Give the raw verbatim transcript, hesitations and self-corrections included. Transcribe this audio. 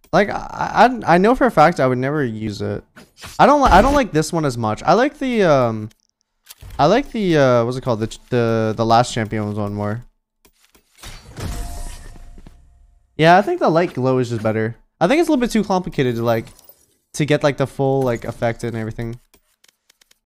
Like I, I I know for a fact I would never use it. I don't like I don't like this one as much. I like the um I like the uh what's it called? The the the last champion one more. Yeah, I think the light glow is just better. I think it's a little bit too complicated to like to get like the full like effect and everything.